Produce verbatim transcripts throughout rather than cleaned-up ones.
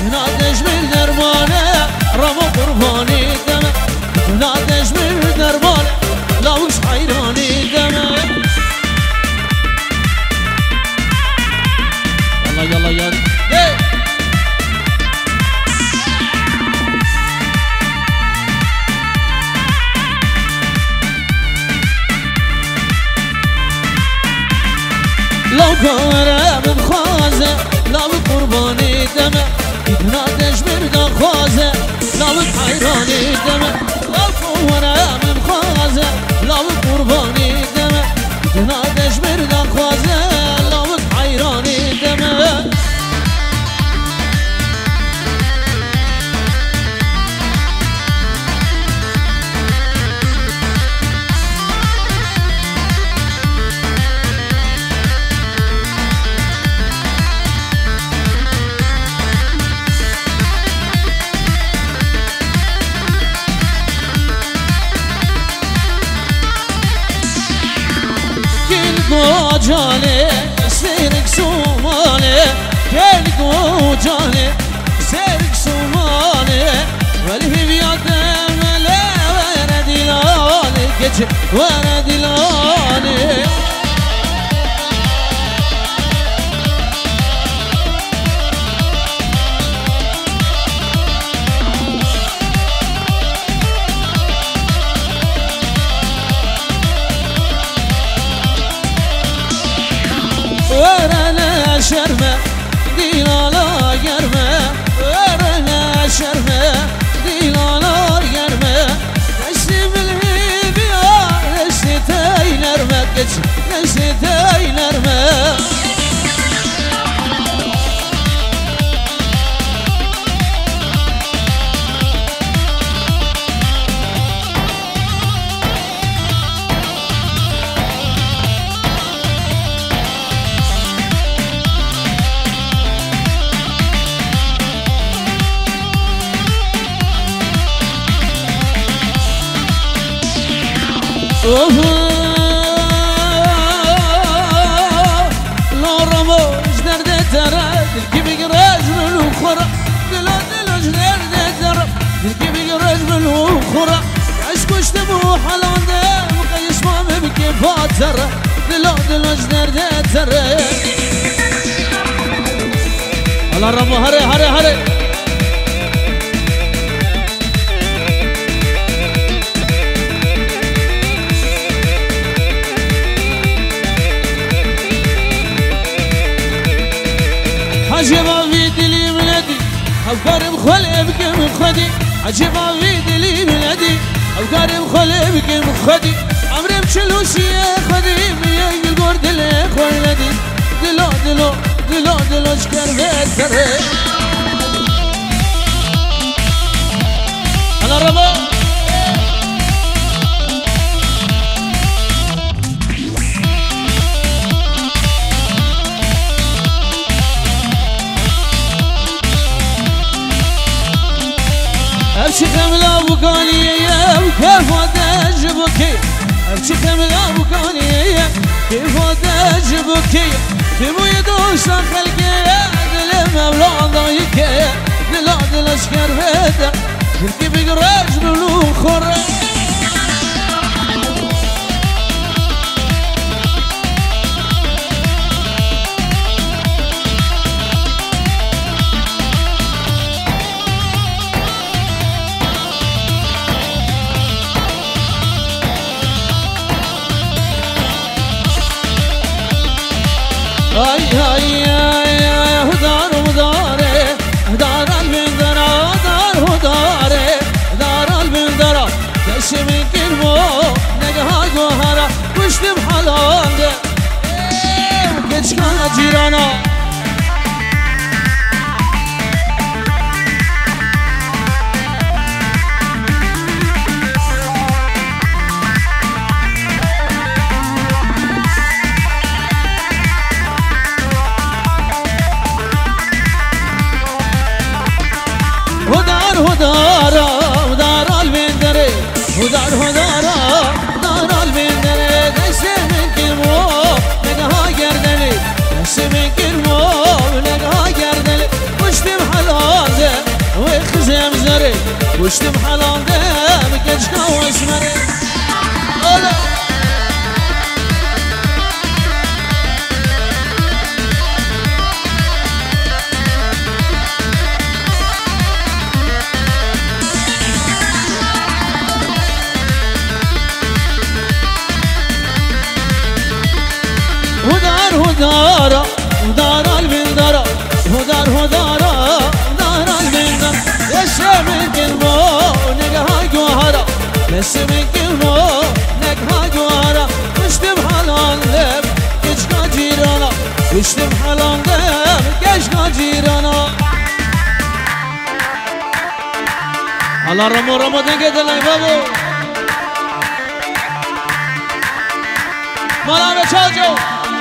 نادش من درمانه رمو قربانی دمه نادش من درمانه لاوش حیرانی دمه يلا يلا يلا hey. لو كورة من خوازة لو قرباني دمه نادش بردا خوازة لو حيراني دمه لو كورة من خوازة لو قرباني دمه نادش بردا خوازة لو حيراني دمه جاني سيرك سومالي كلكو جاني سيرك سومالي والفي بيادم لا ورد لاني كج ورد لاني ورنا شرمه ديلالا يرمه ورنا شرمه ديلالا يرمه نشتي بالهيبيا نشتي تاينرمه نشتي تاينرمه اوه لا رموش درد ترى دلكي بيقراج من الأخرى دلا دلاج درد ترى دلكي بيقراج من الأخرى عشقوش تبو حلان ده مقيس ما مبكي فاتر دلا دلاج درد ترى الله رمو هري هري هري عجبا في دلي بلدي أفكار مخلي بك مخدي عجبا في دلي بلدي أفكار مخلي بك مخدي عمري مشلوشي خدي مية القرد اللي خويلدي دلو دلو دلو دلو شكر بيتري أنا ربا أبشي خملا بكانية وكيف أدجبكي أبشي خملا بكانية كيف أدجبكي تبو يدوش خلقي دل مولع ضايكي دل دل أشكر بيتا تركي بقراج بالأخرى اي اي اي هدار هداره هدار البندرة هدار هداره هدار البندرة دش من كلمو نجها جوهرة وشت بحلال ده وكش كان جيرانا هدارا هدارا البندرة هدار هدارا هدارا البندرة دست من كلمو نجها جردلي دست من كلمو نجها جردلي وشت بحلال دلم زره پشتم حلانده بکجنا و اسمره آلا هدار هدارا هدار البندارا هدار هدارا هدار البندارا لسه من كلمة نجها جوهرا لسه من كلمة نجها جوهرا مشتم حلال لب كشنا جيرانا مشتم حلال لب كشنا جيرانا على رمو رمو دنگه دلای بابو مالا به چاجو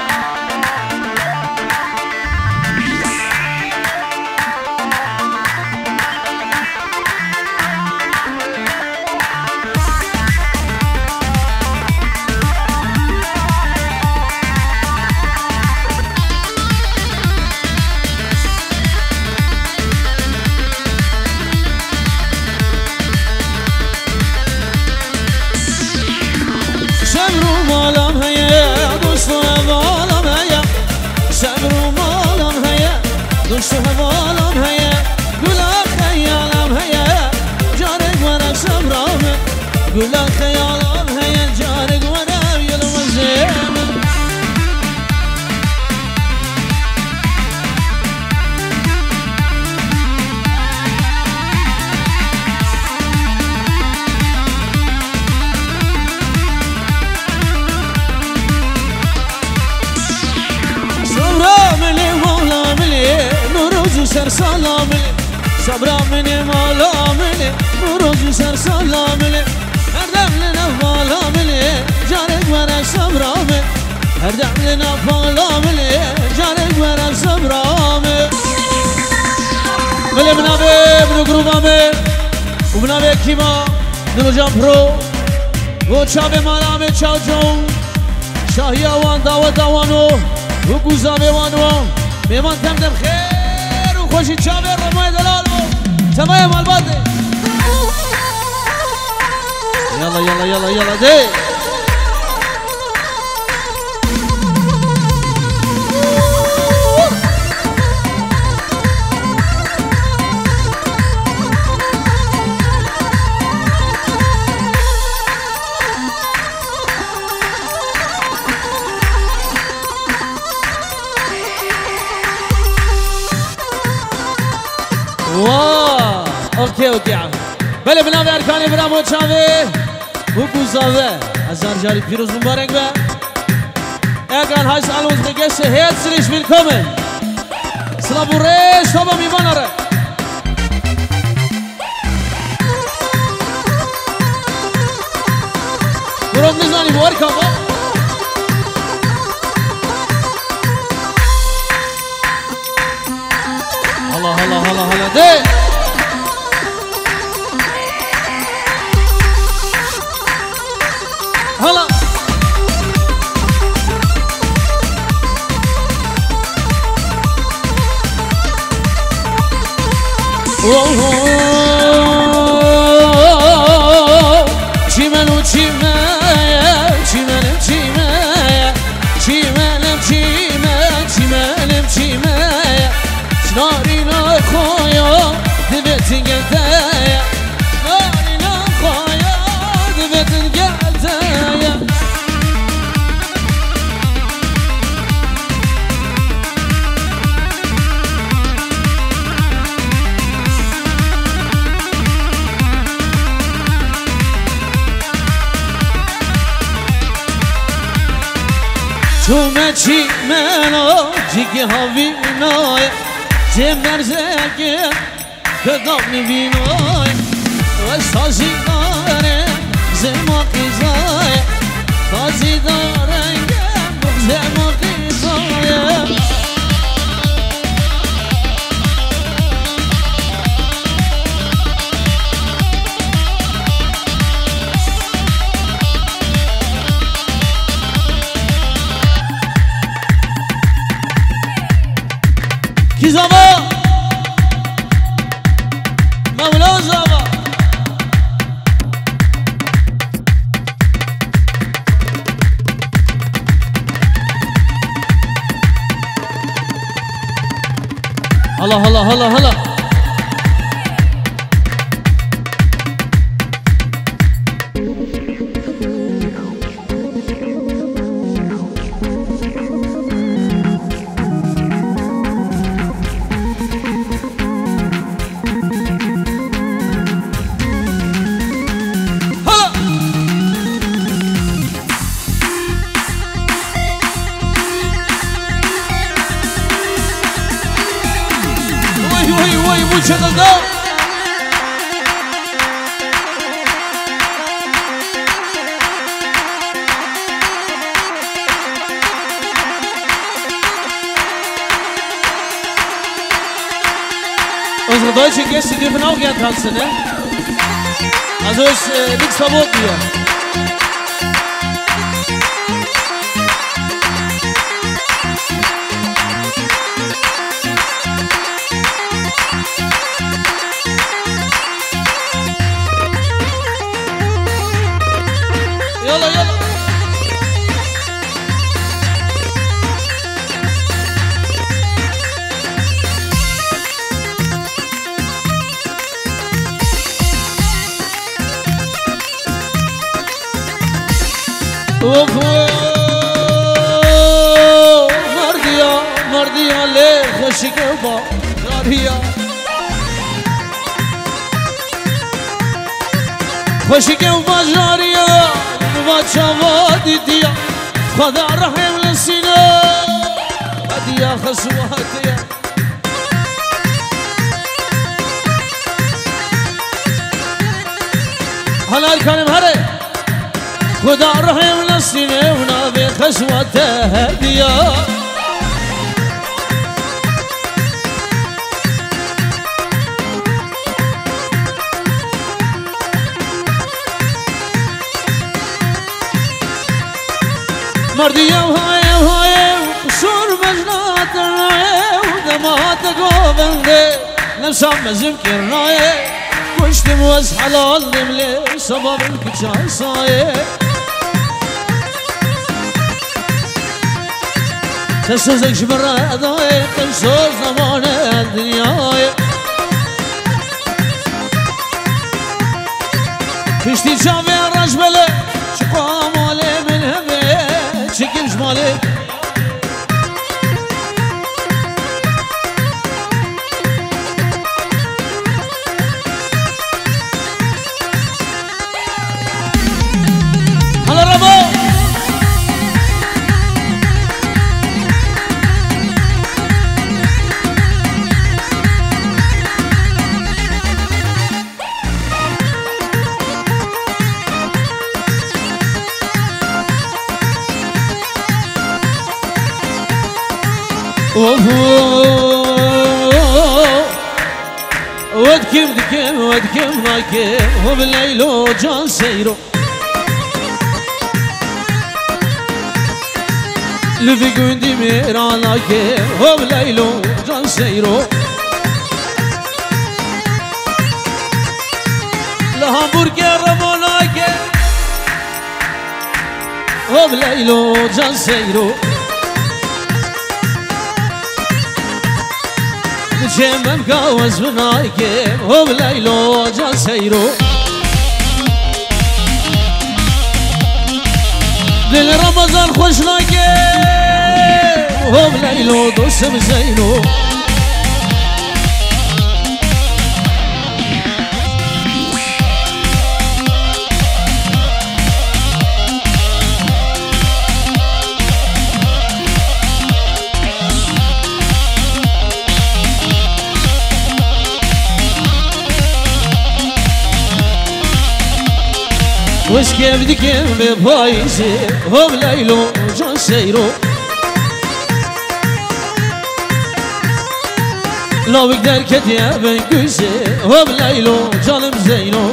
دوست حوالم هیا گلا خیالم هیا جارگ ورم صبرامه گلا خیالم هیا جارگ ورم یلم زیم صبرامه مولا سر سلامله صبرا مني مالامله روزي سر سلامله هر دم لنا فالامله جارك ورا صبرامه هر دم لنا فالامله جارك ورا صبرامه بله بنابه بنو گروبامه و بنابه کیما نلو جان پرو و چابه مالامه چاو جون شاهی آوان داوت آوانو و گوزامه وانو میمان تم دم خیر خوشی چابه رمای دلالو تمام الباده يلا يلا يلا يلا دي واه اوكي اوكي عم بله بنام ارکانی برامو چاوه و گوزاوه هزار جاری پیروز مبارک به اگران های سالوز نگشت هیت سریش willkommen سلام و ریش توبا میماناره برام نزانی بارکا با هلا هلا هلا هلا ده هلا چیمنو چیمه چیمنم چیمه چیمنم چیمه چیمنم چیمه نارینا خویا دبتن گلتایا نارینا خویا دبتن گلتایا چومه چی منو جیگه هاوی نای جم مرزگه کدام نبینای و سازی داره زما قیزای سازی داره زما قیزای کی زمان مولا هلا هلا هلا هلا شغل ده unsere deutschen Gäste dürfen auch gern tanzen, ne? Also ist äh, nichts verboten hier. يلا يلا وفو مرديا مرديا ليه خوشی که با جاریا خوشی که با جاریا واتشافادي ديا خذا رحم للسنا ديا خسواتيا هلا الكلام هري خذا رحم للسنا ونابي خسواتها ديا مرديا وهاي وهاي وشور مجنات الراي ودمات قوبندي نفسها مزمكي الراي وشت موز حلال نملي سبب الكجان صاي تسوزك جبرا اداي تنسوز زمان الدنيا فيشتي جامي الرجبلة شقام علي من همي شكل جمالي هلا ربو ودكم دكم ودكم نايكم وبالليل جان سيرو لفي قندي ميراناكم وبالليل جان سيرو لهامبورغر رموناكم وبالليل جان سيرو جمم قاوز بنايكم وبليلو جان سيرو دل رمضان خوش نايكم وبليلو دوسم زينو وش كيف دكين ببايسي وبليلو جان سيرو لو بقدر كتيا بنكوسي وبليلو جانم زينو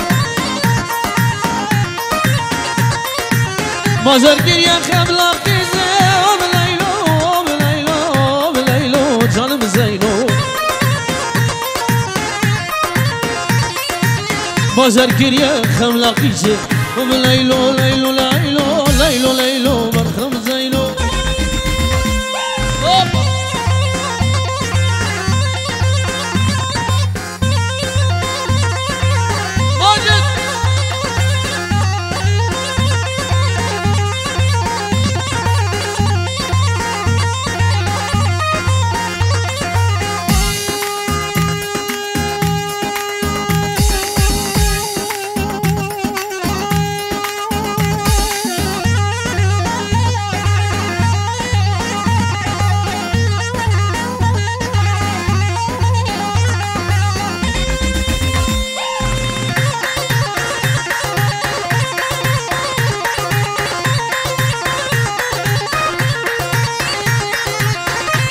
ما زرقين يا خبلا قيزي وبليلو وبليلو وبليلو جانم زينو بازار كريا خملا قيسي وبليلو ليلو ليلو ليلو ليلو مرخم زينو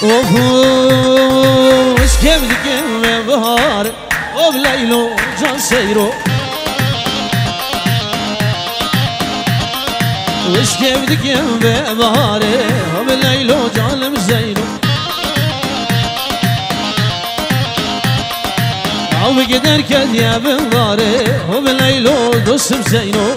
وش كيف دقم بهار وبليلو جان سيرو وش كيف دقم بهار وبليلو جان مزينو او بقدر كد يا بنظاري وبليلو دوس مزينو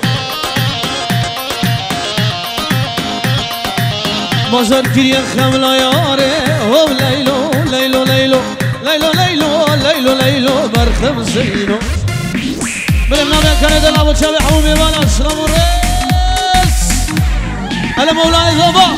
مازار كريا خملا ياري وبليلو ليلو ليلو ليلو ليلو ليلو ليلو برخم زينو بلمنا كان دل ابو شابي حبوبي وانا السلام الرئيس هلا مولاي ضبا